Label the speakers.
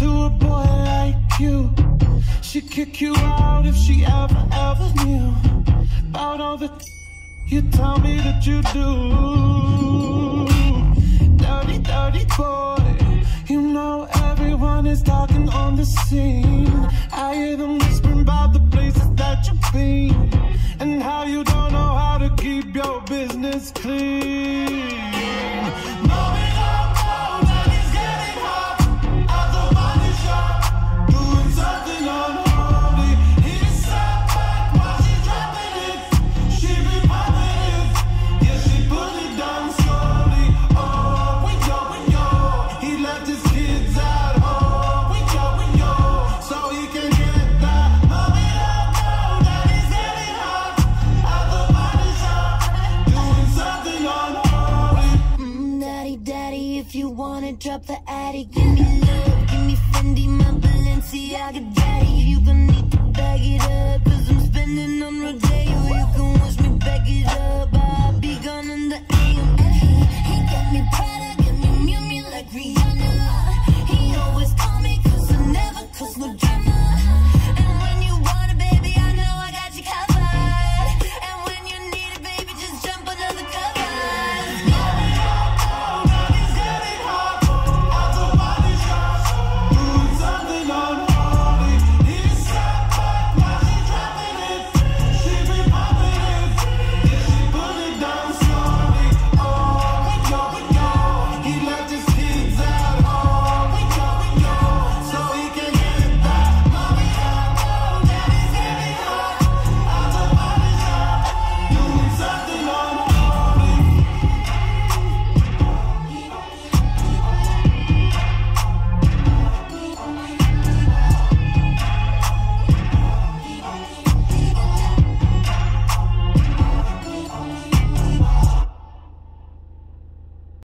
Speaker 1: to a boy like you. She'd kick you out if she ever knew about all the you tell me that you do. Dirty, dirty boy. You know everyone is talking on the scene. I hear them whispering about the places that you've been and how you don't know how to keep your business clean.
Speaker 2: If you wanna drop the attic, give me love, give me Fendi, my Balenciaga.